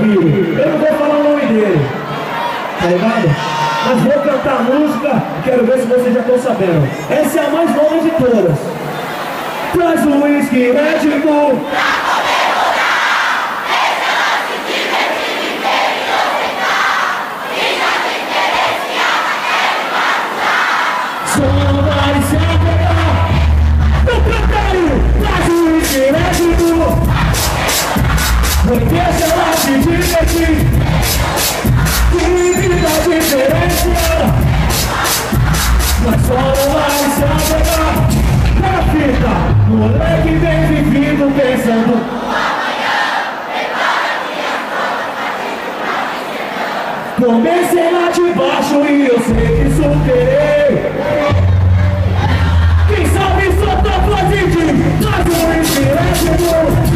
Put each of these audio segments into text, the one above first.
filho. Eu não vou falar o nome dele, tá ligado? Mas vou cantar a música, quero ver se vocês já estão sabendo. Essa é a mais nova de todas. Traz o whisky Red Bull. Só vai se apegar. Eu cantei. Traz o whisky Red Bull. Deixa ela se divertir. Que vida diferenciada. Mas só não vai se apegar. Na fita, moleque bem vivido pensando no amanhã. Comecei lá de baixo e eu sei que superei. Quem sabe só tá fazendo. Traz um inspirante.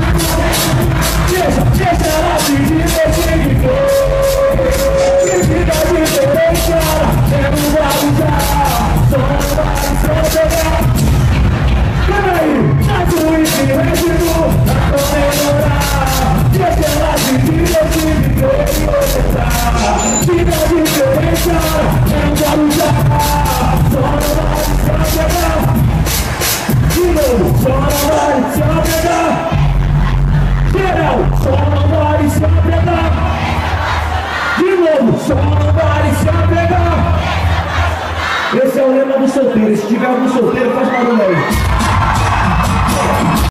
Deixa ela se divertir. Que vida diferenciada. É no guarujá. Só não vai se apegar. Peraí, traz o inspirante pra comemorar. Deixa ela se divertir e comemorar. Vida diferenciada. É no guarujá. Só não vai se apegar. De novo, só não vai se apegar. Geral, só não vai se apegar. De novo, só não vai se apegar. Esse é o lema do solteiro. Se tiver algum solteiro, faz barulho aí.